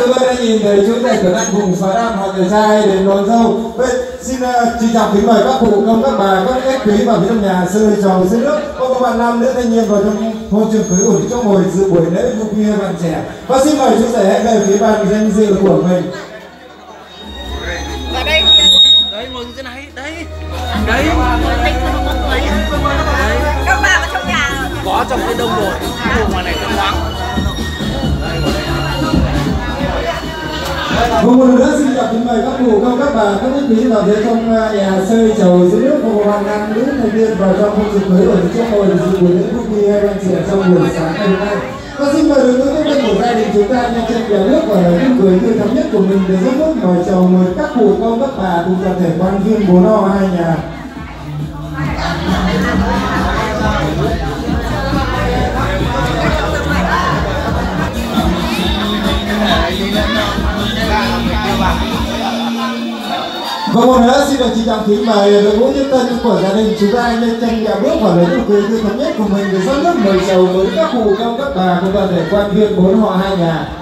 tôi đã nhìn thấy chú rể của anh cùng xóa đam họ người trai đến đón dâu. Vậy xin trân trọng kính mời các cụ công các bà các khách quý vào phía trong nhà sơi trầu dưới nước. Có các bạn nam nữ thanh niên vào trong hôn trường cưới ổn định chỗ ngồi dự buổi lễ vui vui bạn trẻ. Và xin mời chú rể hãy về phía bàn danh dự của mình. Vào đây. Đấy ngồi như thế này. Đấy. Đấy. Các bà ở trong nhà có trong cái đông rồi. Ngồi ngoài này trong vắng. Một lần nữa xin chào kính mời các cụ công các bà các khách quý vào phía trong nhà sơi trầu dưới nước. Một bạn nam nữ thanh niên vào trong hôn trường cưới ổn định chỗ ngồi dự buổi lễ vui vui hay bạn trẻ trong buổi sáng ngày hôm nay. Và xin mời đối với các bên của gia đình chúng ta nhân chân bèo nước và lời tiếng cười tươi thắm nhất của mình để giúp nước mời chào mời các cụ công các bà cùng toàn thể quan viên bố no hai nhà. Và một nữa xin được trân trọng kính mời đội ngũ nhân tân của gia đình chúng ta nhân chân bèo bước vào lời tiếng cười tươi thắm nhất của mình để giúp nước mời chào mời các cụ công các bà cùng toàn thể quan viên bốn họ hai nhà.